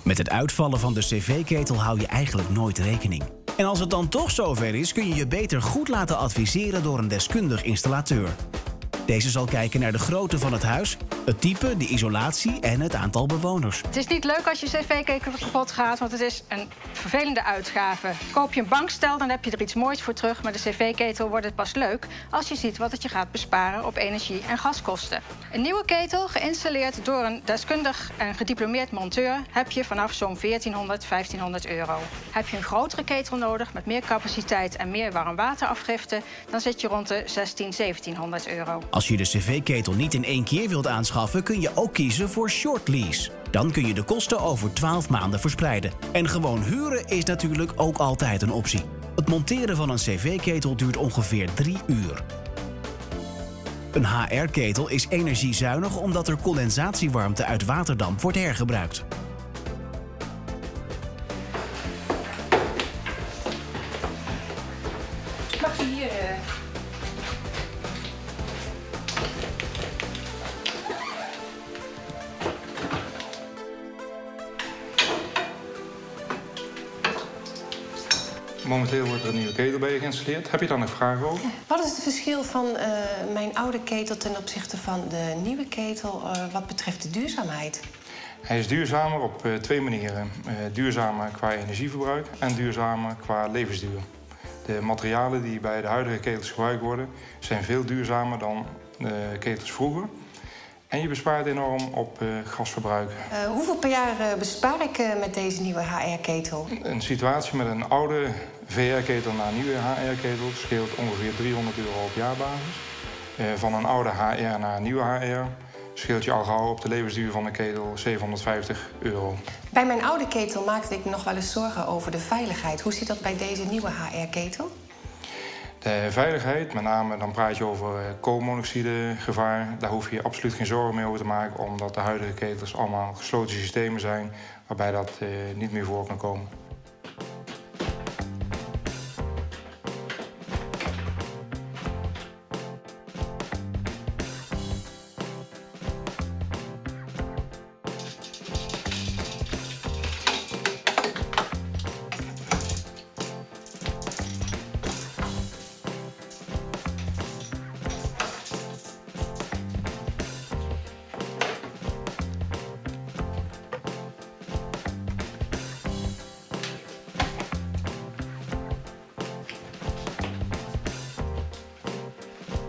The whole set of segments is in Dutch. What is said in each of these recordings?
Met het uitvallen van de cv-ketel hou je eigenlijk nooit rekening. En als het dan toch zover is, kun je je beter goed laten adviseren door een deskundig installateur. Deze zal kijken naar de grootte van het huis, het type, de isolatie en het aantal bewoners. Het is niet leuk als je cv-ketel kapot gaat, want het is een vervelende uitgave. Koop je een bankstel, dan heb je er iets moois voor terug. Maar de cv-ketel wordt het pas leuk als je ziet wat het je gaat besparen op energie- en gaskosten. Een nieuwe ketel, geïnstalleerd door een deskundig en gediplomeerd monteur, heb je vanaf zo'n 1400, 1500 euro. Heb je een grotere ketel nodig met meer capaciteit en meer warmwaterafgifte, dan zit je rond de 1600, 1700 euro. Als je de cv-ketel niet in één keer wilt aanschaffen, kun je ook kiezen voor short lease. Dan kun je de kosten over 12 maanden verspreiden. En gewoon huren is natuurlijk ook altijd een optie. Het monteren van een cv-ketel duurt ongeveer 3 uur. Een HR-ketel is energiezuinig omdat er condensatiewarmte uit waterdamp wordt hergebruikt. Mag je hier... Momenteel wordt er een nieuwe ketel bij je geïnstalleerd. Heb je daar nog vragen over? Wat is het verschil van mijn oude ketel ten opzichte van de nieuwe ketel wat betreft de duurzaamheid? Hij is duurzamer op 2 manieren. Duurzamer qua energieverbruik en duurzamer qua levensduur. De materialen die bij de huidige ketels gebruikt worden zijn veel duurzamer dan de ketels vroeger. En je bespaart enorm op gasverbruik. Hoeveel per jaar bespaar ik met deze nieuwe HR-ketel? Een situatie met een oude VR-ketel naar een nieuwe HR-ketel scheelt ongeveer 300 euro op jaarbasis. Van een oude HR naar een nieuwe HR scheelt je al gauw op de levensduur van de ketel 750 euro. Bij mijn oude ketel maakte ik nog wel eens zorgen over de veiligheid. Hoe zit dat bij deze nieuwe HR-ketel? De veiligheid, met name dan praat je over koolmonoxidegevaar. Daar hoef je absoluut geen zorgen mee over te maken, omdat de huidige ketels allemaal gesloten systemen zijn waarbij dat niet meer voor kan komen.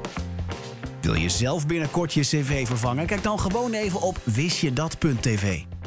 Wil je zelf binnenkort je cv vervangen? Kijk dan gewoon even op wistjedat.tv.